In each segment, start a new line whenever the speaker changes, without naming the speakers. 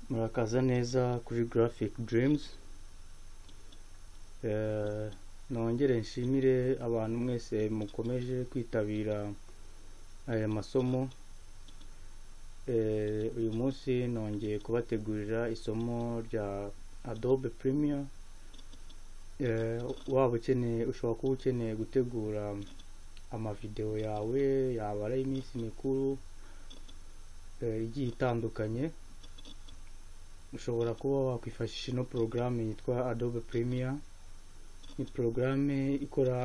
Murakaza neza kuri Graphic Dreams. Nongere nshimire abantu mwese mukomeje kwitabira aya masomo. Uyu munsi nongeye kubategurira isomo rya Adobe Premiere. Ushobora kuba ukeneye gutegura amavideo yawe, yaba ari iminsi mikuru igiye itandukanye. Ushobora kuba wakwifashisha ino porogaramu yitwa Adobe Premiere. Ni porogaramu ikora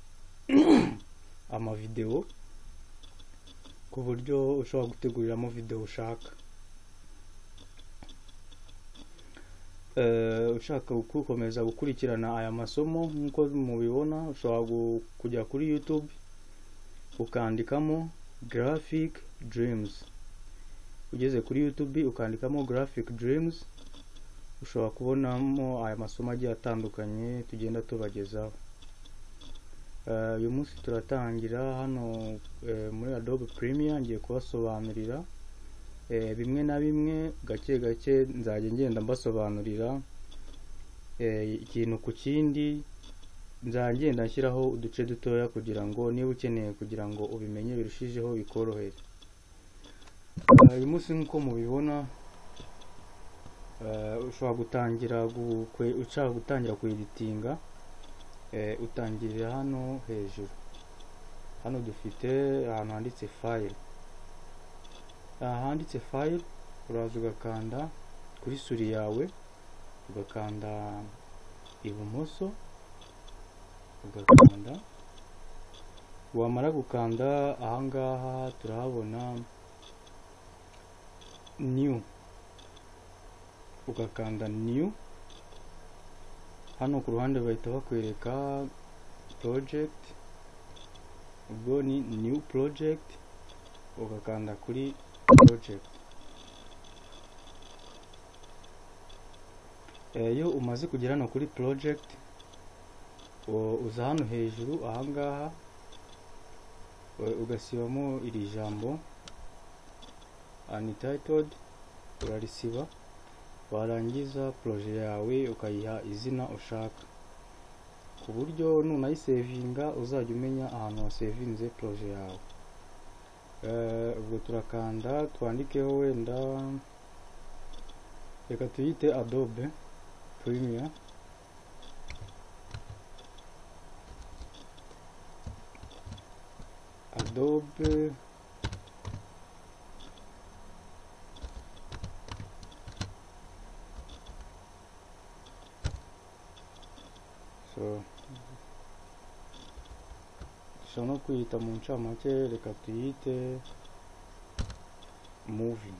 amavideo ku buryo ushobora guteguriramo video ushaka. Ushaka gukomeza gukurikirana aya masomo nkuko mubibona, ushobora kujya kuri YouTube ukandikamo Graphic Dreams. Ugeze kuri YouTube ukandikamo Graphic Dreams, ushobora kubonamo aya masomo agiye atandukanye tugenda tubagezaho. Uyu munsi turatangira hano muri Adobe Premiere. Ngiye kubasobanurira bimwe na bimwe gake gake, nzajya ngenda mbasobanurira ikintu ku kindi. Nzajya ngenda nshyiraho uduce dutoya kugira ngo niba ukeneye kugira ngo ubimenye birushijeho bikorohere. Uyu munsi nkuko mubibona, ushobora gutangira kueditinga. Utangirira hano hejuru. Hano dufite ahantu handitse file. Handitse file, uraza ugakanda kuri suri yawe, ugakanda ibumoso, ugakanda. Wamara gukanda ahangaha turahabona new, ugakanda new. Hano ku ruhande bahita bakwereka project, ubwo ni new project, ugakanda kuri project. Iyo umaze kugera hano kuri project, uza hano hejuru ahangaha ugasibamo iri jambo untitled, urarisiba. Warangiza projet yawe ukayiha izina ushaka, ku buryo nunayisevinga uzajya umenya ahantu wasevinze projet yawe. Ubwo turakanda twandikeho, wenda reka tuyite Adobe Premiere. Adobe dushobora no kuyita mu ncamake, reka tuyite movie.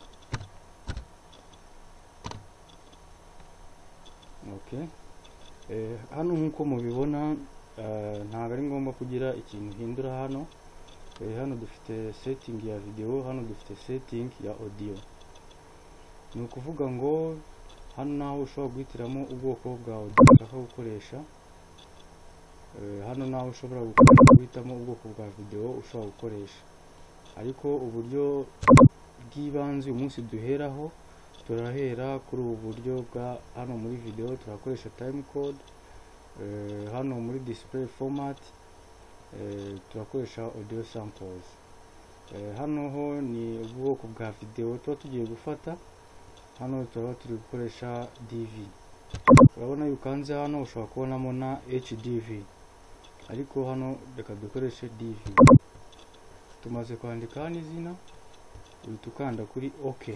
Okay. Hano nkuko mubibona, ntabwo ari ngombwa kugira ikintu uhindura hano. Hano dufite setting ya video, hano dufite setting ya audio. Ni ukuvuga ngo hano naho ushobora guhitiramo ubwoko bwa audio ushaka gukoresha. Hano naho ushobora guhitamo ubwoko bwa video ushobora gukoresha. Ariko uburyo bw'ibanze uyu munsi duheraho, turahera kuri ubu buryo bwa hano muri video. Turakoresha time code. Hano muri display format turakoresha audio samples. Hano ho ni ubwoko bwa video tuba tugiye gufata. Hano turaba turi gukoresha DV. Urabona yukanze hano ushobora kubonamo na HDV, ariko hano reka dukoreshe DV. Tumaze kwandika hano izina, uhita ukanda kuri OK.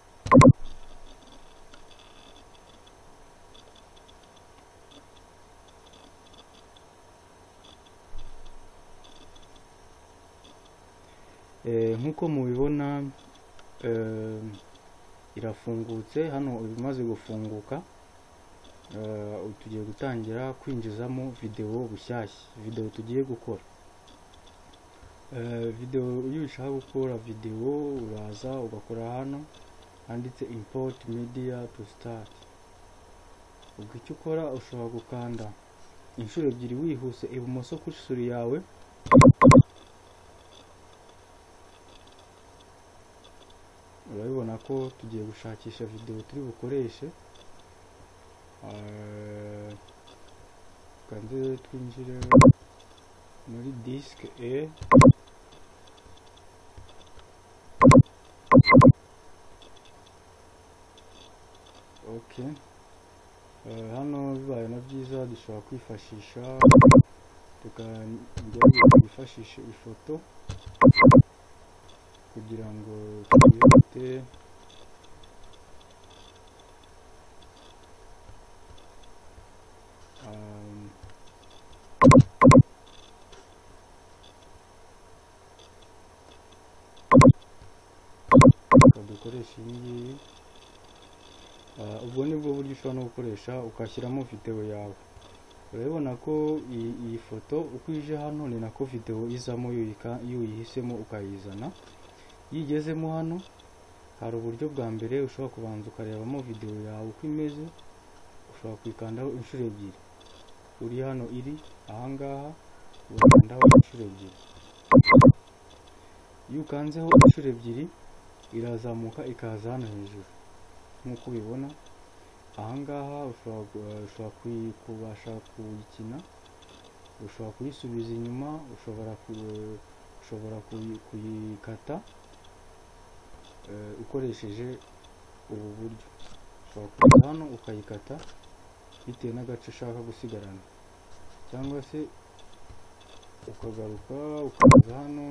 Nkuko mubibona, irafungutse. Hano ibimaze gufunguka, tugiye gutangira kwinjizamo video bushyashya, video tugiye gukora. Video iyo ushaka gukora video, uraza ugakora hano handitse import media to start. Ubwo icyo ukora, ushobora gukanda inshuro ebyiri wihuse ibumoso kuri suri yawe. urabibona ko tugiye gushakisha video turi bukoreshe. Kandi twinjire muri disk A. Okay, hano bibaye na byiza dushobora kwifashisha twifashishe ifoto kugira ngo twihute. Dukoresha iyi ngiyi. Ubwo nibwo buryo ushobora no gukoresha ukashyiramo video yawe. Urabona ko iyi foto uko ije hano ni nako video izamo iyo uyihisemo ukayizana. Iyo igezemo hano hari uburyo bwa mbere ushobora kubanza ukarebamo video yawe uko imeze. Ushobora kuyikandaho inshuro ebyiri. Uri hano iri ahangaha ukandaho inshuro ebyiri. Iyo ukanzeho inshuro ebyiri irazamuka ikaza hano hejuru nk'uko ubibona. Ahangaha ushobora kubasha kuyikina, ushobora kuyisubiza inyuma, ushobora kuyikata ukoresheje ubu buryo. Ushobora kuza hano ukayikata bitewe n'agace ushaka gusigarana, cyangwa se ukagaruka ukaza hano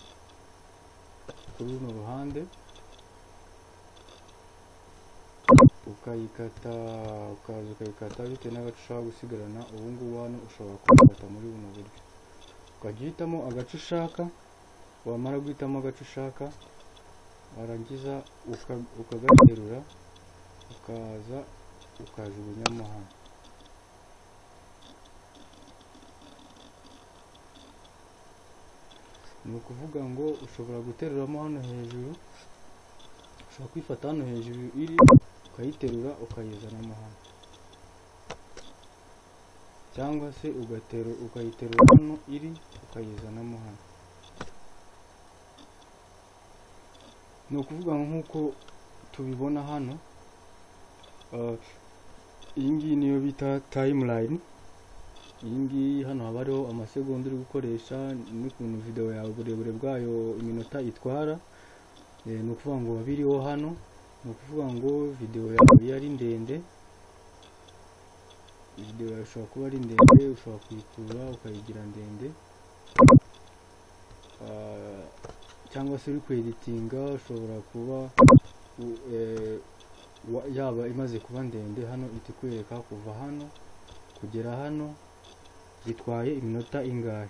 kuri runo ruhande ukayikata, ukaza ukayikata bitewe n'agace ushaka gusigarana. Ubu ngubu hano ushobora kuyikata muri buno buryo, ukajya uhitamo agace ushaka. Wamara guhitamo agace ushaka warangiza ukagaterura ukaza ukajugunyamo hano. Ni ukuvuga ngo ushobora guteruramo hano hejuru, ushobora kwifata hano hejuru iri ukayiterura ukayizanamo hano, cyangwa se ukayiterura hano iri ukayizanamo hano. Ni ukuvuga nk'uko tubibona hano. Iyi ngiyi niyo bita timeline. Iyi ngiyi hano haba hariho amasegonda uri gukoresha n'ukuntu video yawe uburebure bwayo iminota itwara. Ni ukuvuga ngo babiriho hano. Ni ukuvuga ngo video yawe yari ndende, video yawe ishobora kuba ari ndende, ushobora kuyikura ukayigira ndende, cyangwa se uri kweditinga ushobora kuba yaba imaze kuba ndende. Hano itikwereka kuva hano kugera hano bitwaye iminota ingahe.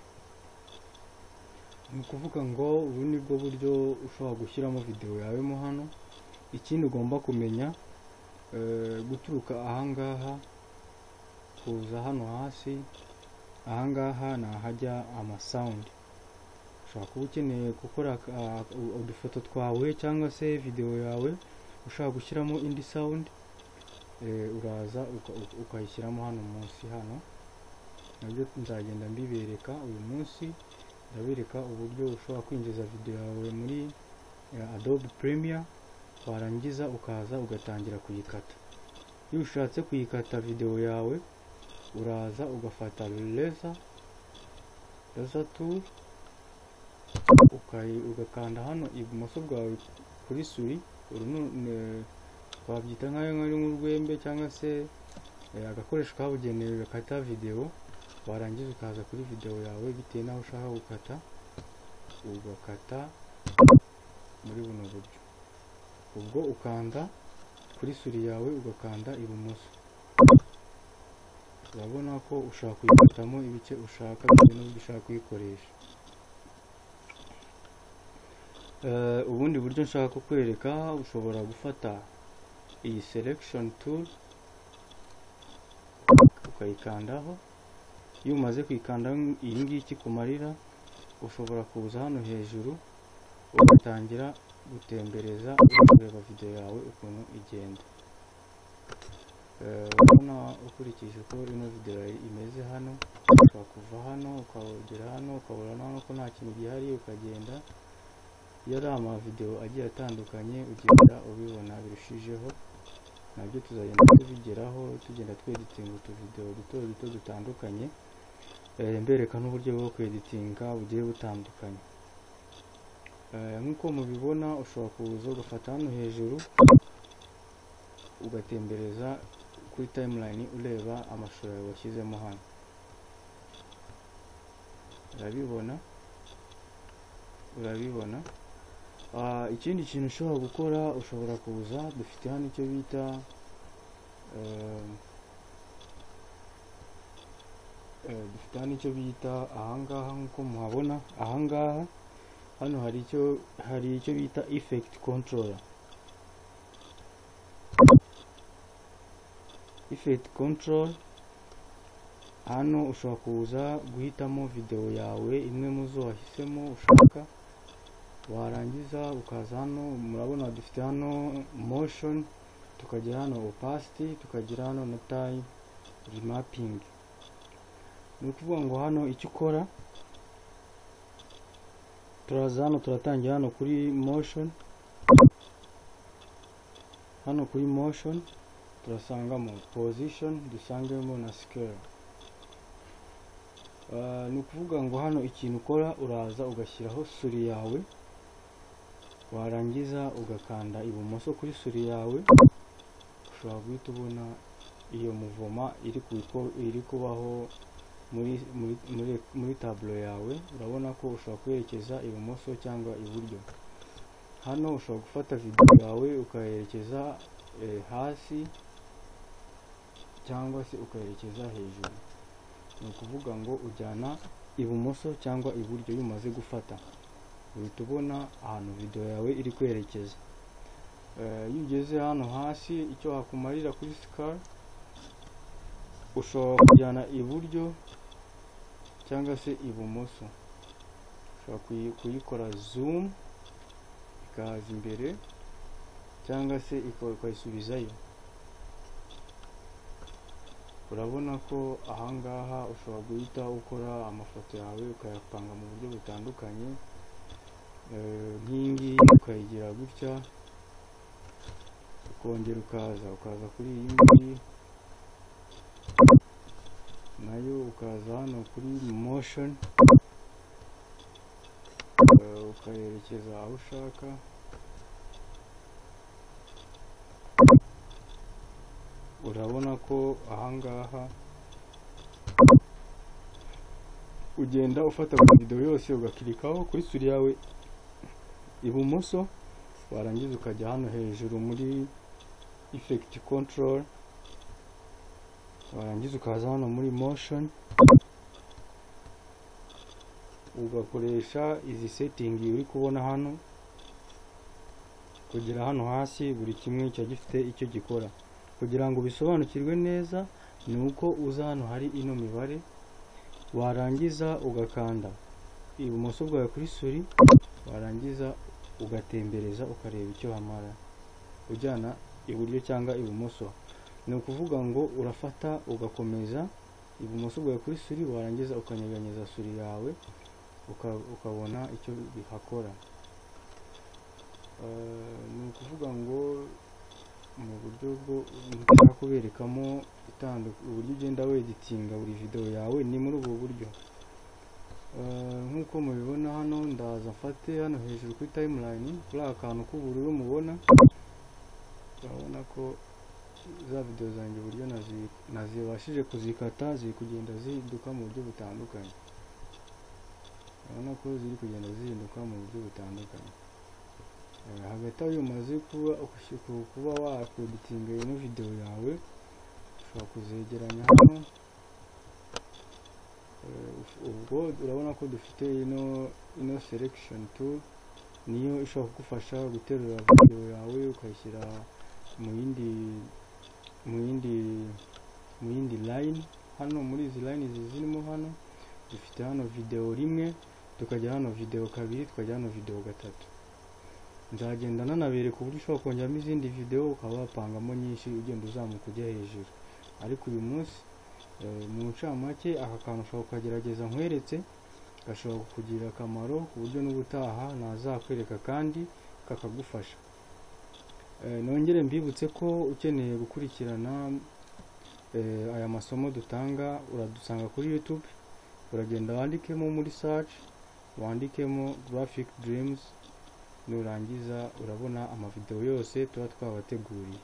Ni ukuvuga ngo ubu nibwo buryo ushobora gushyiramo video yawe mo hano. Ikindi ugomba kumenya, guturuka ahangaha kuza hano hasi, ahangaha ni ahajya amasound. Ushobora kuba ukeneye gukora udufoto twawe cyangwa se video yawe ushaka gushyiramo indi sound, uraza ukayishyiramo hano munsi. Hano nabyo nzagenda mbibereka. Uyu munsi ndabereka uburyo ushobora kwinjiza video yawe muri Adobe Premiere, warangiza ukaza ugatangira kuyikata. Iyo ushatse kuyikata video yawe uraza ugafata laser tool ugakanda hano ibumoso bwawe kuri suri. Twabyita nk'ayo nk'urwembe cyangwa se agakoresho kabugenewe gakata video. Warangiza ukaza kuri video yawe bitewe n'aho ushaka gukata, ugakata muri buno buryo. Ubwo ukanda kuri suri yawe ugakanda ibumoso. Urabona ko ushaka kuyikatamo ibice ushaka bitewe n'uburyo ushaka kuyikoresha. Ubundi buryo nshaka kukwereka, ushobora gufata iyi selection tool ukayikandaho. Iyo umaze kwikandaho iyi ngiyi ikikumarira, ushobora kuza hano hejuru ugatangira gutembereza ureba video yawe ukuntu igenda. Urabona ukurikije uko ino video imeze hano, ushobora kuva hano ukagera hano ukabona hano ko nta kintu gihari ukagenda. iyo ari amavideo agiye atandukanye ugenda ubibona birushijeho, nabyo tuzagenda tubigeraho tugenda tweditinga utuvideo duto duto dutandukanye, mbereka n'uburyo bwo kweditinga bugiye butandukanye. Nk'uko mubibona ushobora kuza ugafata hano hejuru ugatembereza kuri timeline ureba amashusho yawe washyizemo hano, urabibona. Ikindi kintu ushobora gukora, ushobora kuza, dufite hano icyo bita ahangaha nk'uko muhabona ahangaha, hano hari icyo bita effect controller. Effect control, hano ushobora kuza guhitamo video yawe imwe mu zo wahisemo ushaka, warangiza ukaza hano, murabona dufite hano motion, tukagira hano opacity, tukagira hano na time remapping. Ni ukuvuga ngo hano icyo ukora, turaza hano turatangira hano kuri motion, turasangamo position, dusangemo na scale. Ni ukuvuga ngo hano ikintu ukora, uraza ugashyiraho suri yawe, warangiza ugakanda ibumoso kuri suri yawe, ushobora guhita ubona iyo muvoma iri kubaho muri tableau yawe. Urabona ko ushobora kwerekeza ibumoso cyangwa iburyo. Hano ushobora gufata video yawe ukayerekeza hasi cyangwa se ukayerekeza hejuru. Ni ukuvuga ngo ujyana ibumoso cyangwa iburyo iyo umaze gufata, uhita ubona ahantu video yawe iri kwerekeza. Iyo ugeze hano hasi, icyo hakumarira kuri scale, ushobora kujyana iburyo cyangwa se ibumoso. Ushobora kuyikora zoom ikaza imbere cyangwa se ukayisubizayo. Urabona ko ahangaha ushobora guhita ukora amafoto yawe ukayapanga mu buryo butandukanye. Nk'ingi ukayigira gutya, ukongera ukaza kuri iyi ngiyi nayo, ukaza hano kuri motion ukayerekeza aho ushaka. Urabona ko ahangaha ugenda ufata video yose ugakirikaho kuri suri yawe ibumoso, warangiza ukajya hano hejuru muri effect control, warangiza ukaza hano muri motion ugakoresha izi setting uri kubona hano, kugira hano hasi buri kimwe cya gifite icyo gikora. Kugira ngo bisobanukirwe neza, ni uko uza hano hari ino mibare, warangiza ugakanda ibumoso bwawe kuri suri, warangiza ugatembereza ukareba icyo hamara, ujyana iburyo cyangwa ibumoso. Ni ukuvuga ngo urafata ugakomeza ibumoso bwawe kuri suri, warangiza ukanyeganyeza suri yawe ukabona icyo bihakora. Ni ukuvuga ngo mu buryo bwo nshaka kuberekamo uburyo ugenda weditinga buri video yawe, ni muri ubu buryo. Nk'uko mubibona hano, ndaza mfate hano hejuru kuri timeline, kuri akantu k'ubururu mubona, urabona ko za video zanjye uburyo nazibashije kuzikata ziri kugenda zihinduka mu buryo butandukanye. Urabona ko ziri kugenda zihinduka mu buryo butandukanye. Hagati aho iyo umaze kuba wakweditinga ino video yawe, ushobora kuzegeranya hano. Ubwo urabona ko dufite ino selection tool, niyo ishobora kugufasha guterura video yawe ukayishyira mu yindi line. Hano muri izi line zirimo hano, dufite hano video rimwe, tukajya hano video kabiri, tukajya hano video gatatu. Nzagenda nanabereka uburyo ushobora kongeramo izindi video ukaba wapangamo nyinshi ugenda uzamuka ujya hejuru. Ariko uyu munsi mu ncamake aka kantu ushobora kukagerageza nkweretse, gashobora kukugirira akamaro ku buryo n'ubutaha nazakwereka kandi kakagufasha. Nongere mbibutse ko ukeneye gukurikirana aya masomo dutanga uradusanga kuri YouTube, uragenda wandikemo muri search, wandikemo Graphic Dreams, nurangiza urabona amavideo yose tuba twabateguriye.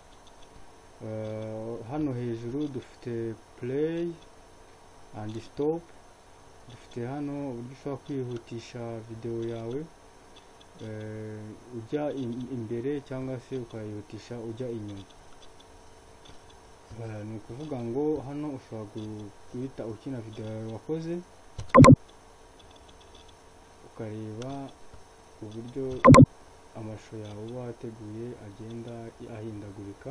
Hano hejuru dufite play and stop, dufite hano uburyo ushobora kwihutisha video yawe ujya imbere cyangwa se ukayihutisha ujya inyuma. Ni ukuvuga ngo hano ushobora guhita ukina video yawe wakoze ukareba uburyo amashusho yawe uba wateguye agenda ahindagurika.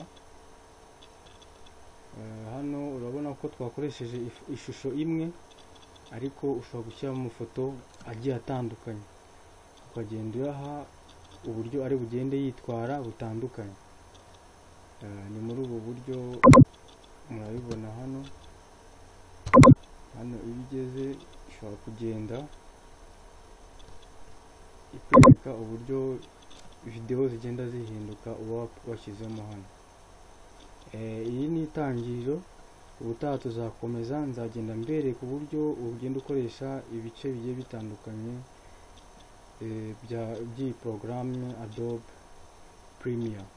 Hano urabona ko twakoresheje ishusho imwe ariko ushobora gushyiramo amafoto agiye atandukanye, ukagenda uraha uburyo ari bugende yitwara butandukanye. Ni muri ubu buryo murabibona hano iyo ugeze ushobora kugenda ikwereka uburyo video zigenda zihinduka uba washyizemo hano. Iyi ni itangiriro, ubutaha tuzakomeza nzagenda mbereka uburyo ugenda ukoresha ibice bigiye bitandukanye by'iyi porogaramu Adobe Premiere.